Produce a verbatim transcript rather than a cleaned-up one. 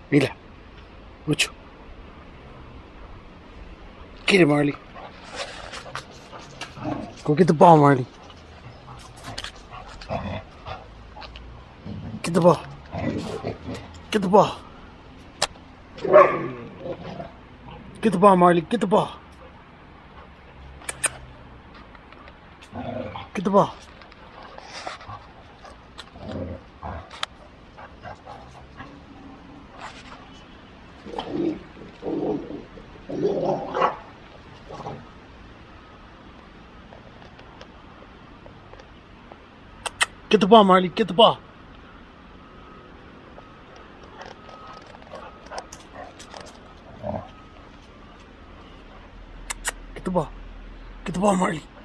Mila, mucho. Get it, Marley. Go get the ball, Marley. Get the ball. Get the ball. Get the ball, Marley. Get the ball. Get the ball. Get the ball, Marley. Get the ball. Get the ball. Get the ball, Marley.